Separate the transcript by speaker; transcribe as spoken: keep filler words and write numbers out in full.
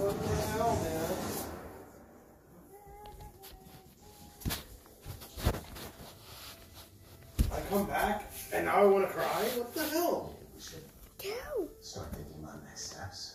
Speaker 1: What the hell, man? I come back and now I want to cry? What the hell?
Speaker 2: We should
Speaker 3: Go.
Speaker 2: start thinking about next steps.